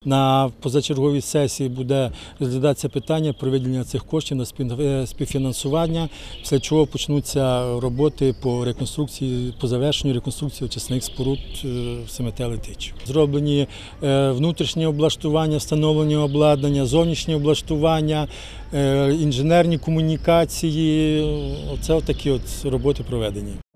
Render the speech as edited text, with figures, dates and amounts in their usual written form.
на позачерговій сесії буде розглядатися питання про виділення цих коштів на співфінансування, після чого почнуться роботи по реконструкції, по завершенню реконструкції очисних споруд в СМТ Летичів. Зроблені внутрішні облаштування, встановлення обладнання, зовнішнє облаштування, інженерні комунікації. Оце такі роботи проведені.